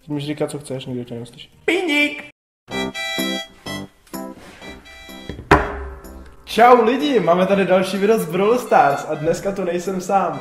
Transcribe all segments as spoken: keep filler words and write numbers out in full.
Můžeš říkat, co chceš, nikdo tě neuslyší. Piník! Čau lidi, máme tady další video z Brawl Stars a dneska tu nejsem sám.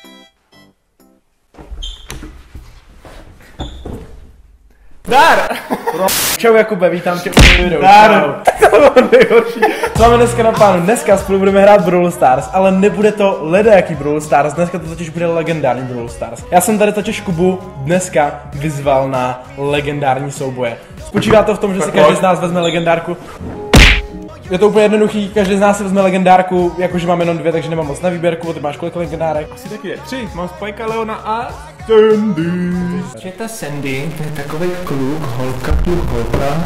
Dar! Čau Jakube, vítám tě u toho videu. Dar! To bylo nejhorší. Co máme dneska na plánu? Dneska spolu budeme hrát Brawl Stars, ale nebude to ledajaký Brawl Stars, dneska to totiž bude legendární Brawl Stars. Já jsem tady totiž Kubu dneska vyzval na legendární souboje. Spočívá to v tom, že si každý z nás vezme legendárku. Je to úplně jednoduchý, každý z nás si vezme legendárku, jakože mám jenom dvě, takže nemám moc na výběrku. Ty máš kolik legendárek? Asi taky je. Tři. Mám Spikea, Leona a Sandy. Je ta Sandy, to je takový kluk, holka, kluk, holka.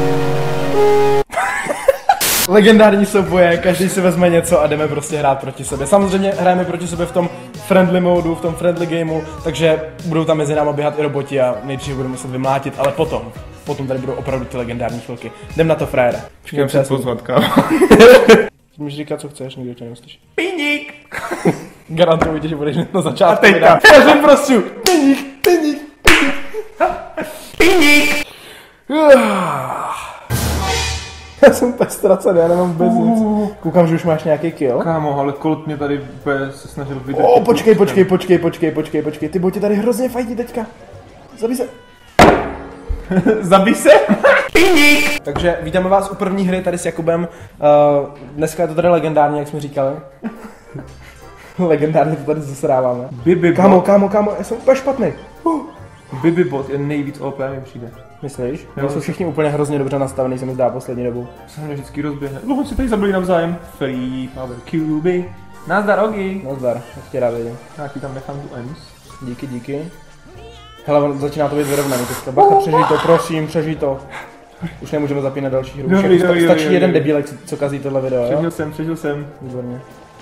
Legendární souboje, každý si vezme něco a jdeme prostě hrát proti sobě. Samozřejmě hrajeme proti sobě v tom friendly modu, v tom friendly gameu, takže budou tam mezi náma běhat i roboti a nejdřív budeme muset vymlátit, ale potom, potom tady budou opravdu ty legendární chvilky. Jdem na to, frajere. Počkej, přes pozvatka. Můžeš říkat, co chceš, nikdo tě neuslyší. Piník! Garantuju ti, že budeš na začátku. A teďka. Já jsem prostě piník, piník, piník. Piník! Já jsem úplně ztracený, já nemám vůbec nic. Koukám, že už máš nějaký kill. Kámo, ale Colt mě tady úplně se snažil vydržet. O, počkej, počkej, počkej, počkej, počkej, počkej, ty boti tady hrozně fajtí teďka. Zabij se. Zabij se? Piník! Takže vítáme vás u první hry tady s Jakubem. Uh, dneska je to tady legendární, jak jsme říkali. Legendárně to tady zasráváme. Bibi Kámo, bot. kámo, kámo, já jsem úplně špatný. Uh. Bibi bot je nejvíc O P, mi přijde. Myslíš? Jo. Jsou všichni úplně hrozně dobře nastavený, se mi zdá poslední dobou. Se mě vždycky rozběhne. No, si tady zabili navzájem. Free Power Cube. Nazdar, Ogi. Nazdar, jak tě rád vidím. Já ti tam nechám tu Ems. Díky, díky. Hele, on začíná to být vyrovnaný teďka. Bacha, přežij to, prosím, přežij to. Už nemůžeme zapínat další hru. Dobrý, Už dobrý, stačí dobrý, jeden dobrý. debílek, co kazí tohle video, jo? Přežil jsem, přežil jsem. Výborně.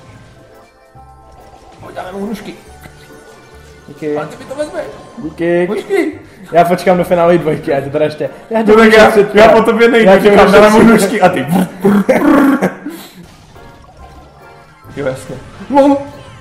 Dáme mu hnušky. Díky. Ale ty mi to vezme. Díky. Počkej. Já počkám do finále dvojky, já tě teda ještě... Já tě No tak budu já, šetřit, já po tobě nejdu, Já tě říkám, budu dáme mu šetřit. hnušky a ty. Jo, jasně. No.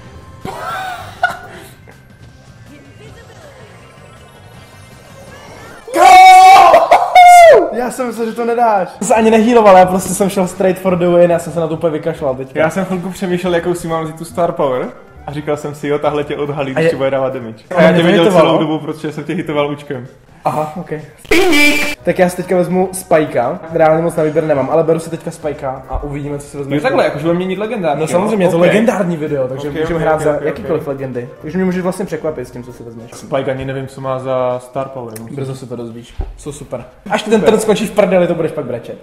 Já jsem myslel, že to nedáš. Já jsem se ani nehýloval, já prostě jsem šel straight for the win, já jsem se na to úplně vykašlal teďka. Já jsem chvilku přemýšlel, jakou si mám vzít tu Star Power. A říkal jsem si, jo, tahle tě odhalí, když je- ti bude dávat damage. A A já mě tě to viděl hitovalo? celou dobu, protože jsem tě hitoval účkem. Aha, ok. Tak já si teďka vezmu Spikea, reálně moc na výběr nemám, ale beru si teďka Spikea a uvidíme, co si vezmu. Jo, takhle, jakože budeme měnit legendární. No samozřejmě, je to okay. legendární video, takže Okay, můžeme okay, hrát okay, za okay, jakýkoliv okay. legendy. Takže mě můžeš vlastně překvapit s tím, co si vezmeš. Spike ani nevím, co má za Star Power. Musím. Brzo se to dozvíš. Jsou super. Až ty ten trn skončí v prdeli, to budeš pak brečet.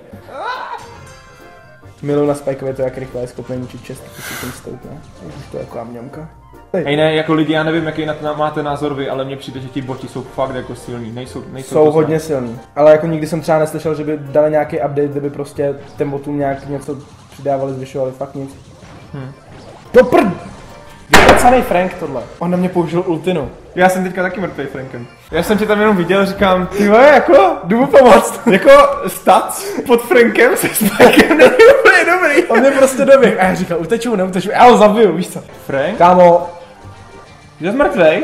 Miluji na Spikeovi to, jak rychle je schopný ničit čest, když si tím stoupne. Ježiš, to je jako mňamka. Hej ne, jako lidi, já nevím, jaký na to máte názor vy, ale mně přijde, že ti boti jsou fakt jako silní, nejsou, nejsou Jsou to hodně snad. silní. Ale jako nikdy jsem třeba neslyšel, že by dali nějaký update, kde by prostě těm botům nějak něco přidávali, zvyšovali, fakt nic. Hmm. Do prd! Vypacanej Frank tohle. On na mě použil ultinu. Já jsem teďka taky mrtvej Frankem. Já jsem tě tam jenom viděl, říkám, ty vole, jako, jdu mu pomoct. Jako stats pod Frankem se Spikem není úplně dobrý. On mě prostě doběh a já říkal, uteču, neuteču, já ho zabiju, víš co? Frank? Kámo, Jsi mrtvej?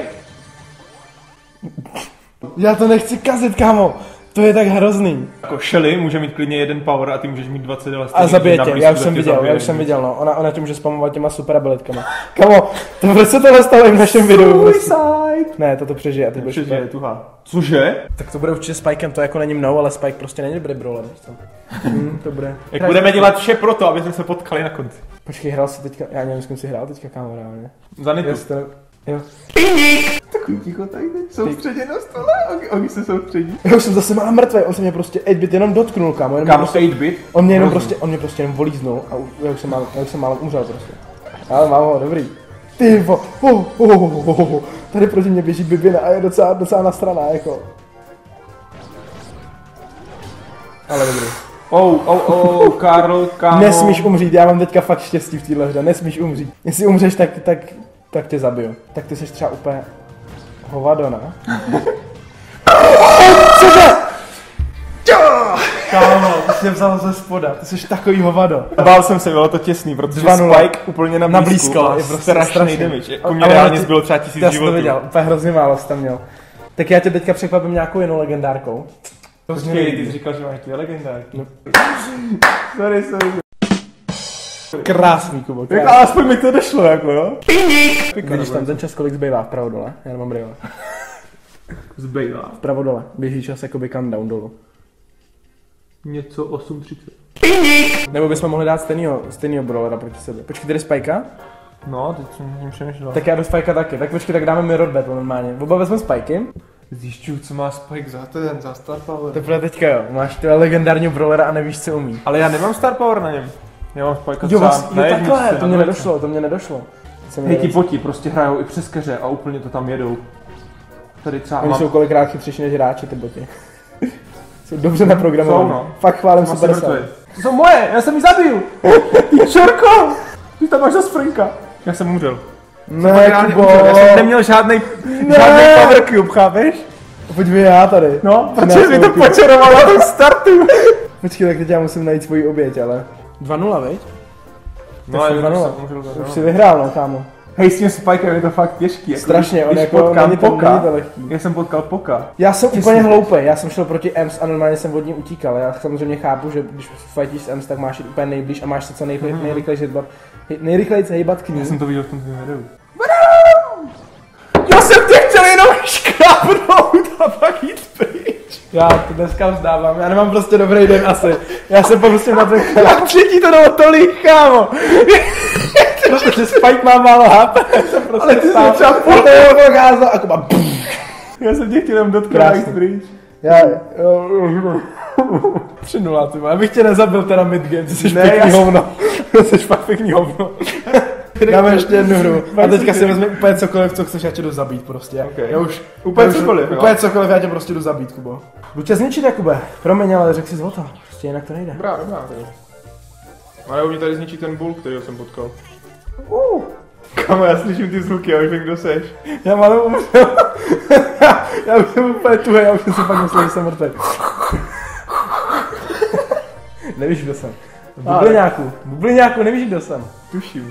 já to nechci kazit, kámo. To je tak hrozný. Jako Shelly může mít klidně jeden power a ty můžeš mít dvacet ale A zabije tě, já už jsem viděl, já už jsem viděl, no. Ona, ona tě může spamovat těma super abilitkama. Kámo, to proč se tohle stalo i v našem videu? Prostě. Ne, toto přežije a ty budeš Přežije, super. tuhá. Cože? Tak to bude určitě Spikem, to jako není mnou, ale Spike prostě není dobrý brawler, víš co? Hmm, to bude. Jak budeme dělat vše pro to, aby jsme se potkali na konci. Počkej, hrál si teďka, já nevím, s kým si hrál teďka, kámo, reálně. Za Nitu. Jestli to ne... Jo. Takový ticho tady, soustředě na stole, oni se soustředí. Já už jsem zase málo mrtvý, on se mě prostě osm bit jenom dotknul, kámo, jenom Kámo, prostě, osm bit? on mě jenom Hrozný. prostě, on mě prostě jenom volíznul a u- já už jsem málo, já už jsem málo umřel prostě. Ale mám ho, dobrý. Ty vo, oh, oh, oh, oh, oh. Tady proti mě běží Bibina a je docela, docela nasraná, jako. Ale dobrý. Oh, oh, oh, Karl, kámo. Nesmíš umřít, já mám teďka fakt štěstí v téhle hře, nesmíš umřít. Jestli umřeš, tak, tak, tak tě zabiju. Tak ty jsi třeba úplně hovado, ne? Cože? Kámo, ty jsi mě vzal ze spoda, ty jsi takový hovado. Bál jsem se, bylo to těsný, protože dva nula. Spike úplně na blízku, Na blízko, má je prostě strašný strašný. damage. Jako Ale mě reálně ty- zbylo třeba tisíc Já jsem to životů. viděl, úplně hrozně málo jsi tam měl. Tak já tě teďka překvapím nějakou jinou legendárkou. Počkej, ty jsi říkal, že máš dvě legendárky. No. Sorry, sorry. Krásný, Kubo, Tak krásný. alespoň mi to došlo, jako jo? Vidíš tam ten čas, kolik zbývá vpravo dole? Já nemám brýle. Zbývá. Vpravo dole. Běží čas jakoby countdown dolů. Něco osm třicet. Nebo bychom mohli dát stejnýho, stejnýho brawlera proti sebe. Počkej, tady Spajka? No, teď jsem tím přemýšlel. Tak já do Spajka taky. Tak počkej, tak dáme Mirror Battle normálně. Oba vezmeme Spajky. Zjišťuju, co má Spike za ten, za Star Power. To bude teďka jo. Máš ty legendárního brawlera a nevíš, co umí. Ale já nemám Star Power na něm. Já mám Spike Jo, sám. vlastně, jo takhle, to mě nedošlo, to mě nedošlo. Hej, ti poti prostě hrajou i přes keře a úplně to tam jedou. Tady třeba Oni mám... jsou kolikrát chytřejší než hráči, ty boti. Jsou dobře naprogramovaní. Jsou, no. Fakt chválím Mám super. mrtvej. To jsou moje, já jsem ji zabil. Ty čorko! Ty tam máš za Franka. Já jsem umřel. Ne, Kubo. Já jsem neměl žádnej, žádný power cube, chápeš? Pojďme já tady. No, protože mi to počarovalo na tom startu. Počkej, tak teď já musím najít svoji oběť, ale... dva nula, viď? No, Tak ale dva nula. jsem umřel za Už dva si nula. vyhrál, no, kámo. Hej, s tím Spikem je to fakt těžký. Jako Strašně, když, on když jako potkám není to- Poka, není to lehký. já jsem potkal Poka. Já jsem Ty úplně jsi- hloupý, já jsem šel proti Ems a normálně jsem od ní utíkal. Já samozřejmě chápu, že když fightíš s Ems, tak máš jít úplně nejblíž a máš se co nejrychle, Mhm. nejrychleji hejbat, nejrychleji hejbat k ní. Já jsem to viděl v tom tvém videu. Já jsem tě chtěl jenom škrábnout a pak jít pryč. Já to dneska vzdávám, já nemám prostě dobrý den asi. Já jsem prostě na ten chlap. Jak třetí to dalo tolik, kámo. Protože Spike má málo H P. Prostě Ale ty jsi stál. třeba A to je procházelo a Kuba. Já jsem tě chtěl jenom dotknout a Krásný. jít pryč. Já, tři nula, ty vole. Abych tě nezabil teda midgame, ty jsi Ne, pěkný já jsem- hovno. Ty jsi fakt pěkný hovno. Dáme ještě jednu hru. A teďka si vezmi úplně cokoliv, co chceš, já tě jdu zabít prostě. Okay. Já už, Úplně já už- cokoliv, jo? Úplně cokoliv, já tě prostě jdu zabít, Kubo. Jdu tě zničit, Jakube. Promiň, ale řekl jsi zlota. Prostě jinak to nejde. Dobrá, dobrá. Ale u mě tady zničí ten bull, kterýho jsem potkal. Uh, Kámo, já slyším ty zvuky, já už vím, kdo seš. já malou umřel. Já už jsem úplně tuhej, já už jsem si pak myslel, že jsem mrtvý. Nevíš, kdo jsem. V bubliňáku. V bubliňáku nevíš, kdo jsem. Tuším.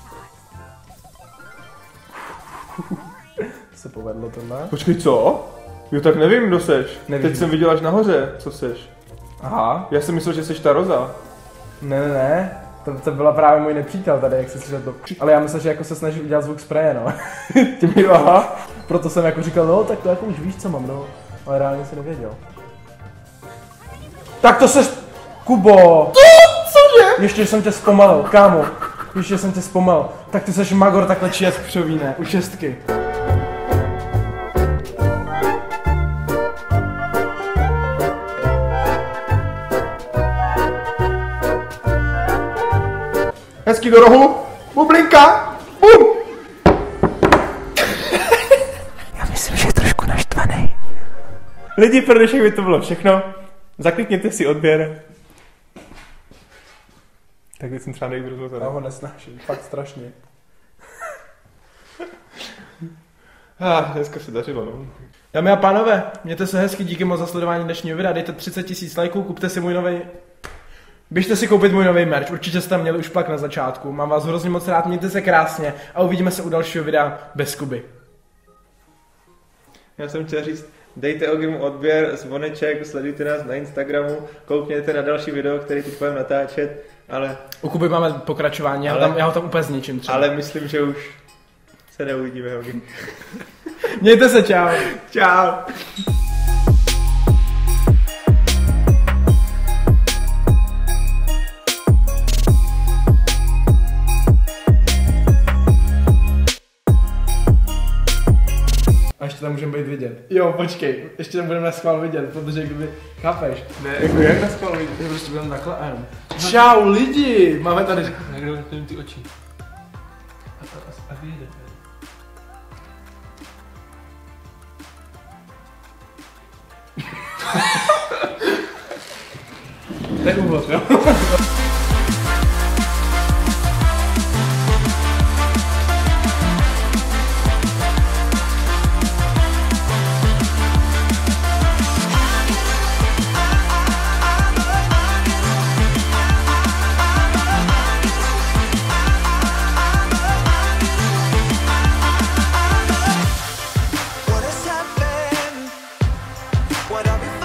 Se povedlo tohle. Počkej, co? Jo, tak nevím, kdo seš. Nevíš. Teď jsem viděl až nahoře, co seš. Aha. Já jsem myslel, že seš ta Roza. Ne, ne, ne. To, to byla právě můj nepřítel tady, jak jsi slyšel to. Ale já myslím, že jako se snaží udělat zvuk spreje, no. Tím jo, aha. Proto jsem jako říkal, no, tak to jako už víš, co mám, no. Ale reálně si nevěděl. Tak to seš... Kubo! Cože? Ještě jsem tě zpomalil, kámo. Ještě jsem tě zpomalil. Tak ty seš Magor takhle čijet křoví, ne? U šestky. Hezky do rohu. Bublinka. Bum. Já myslím, že je trošku naštvaný. Lidi, pro dnešek by to bylo všechno. Zaklikněte si odběr. Tak teď jsem třeba nejvíc rozhozený. Já ho nesnáším, fakt strašně. Ah, dneska se dařilo, no. Dámy a pánové, mějte se hezky, díky moc za sledování dnešního videa, dejte třicet tisíc lajků, kupte si můj nový. Běžte si koupit můj nový merch, určitě jste tam měli už plak na začátku, mám vás hrozně moc rád, mějte se krásně a uvidíme se u dalšího videa bez Kuby. Já jsem chtěl říct, dejte Ogrimu odběr, zvoneček, sledujte nás na Instagramu, koukněte na další video, který teď budeme natáčet, ale, U Kuby máme pokračování, já, Ale- ho tam, já ho tam úplně zničím třeba. ale myslím, že už se neuvidíme, Ogrim. Mějte se, čau. Čau. A ještě tam můžeme být vidět. Jo, počkej, ještě tam budeme na schvál vidět, protože kdyby, chápeš? Ne, jako jak na schvál vidět? Je prostě budeme takhle a jenom. Čau lidi, máme tady. Někdo vyplním ty oči. A, a, a vyjde. To je úvod, jo? What has happened what I'll be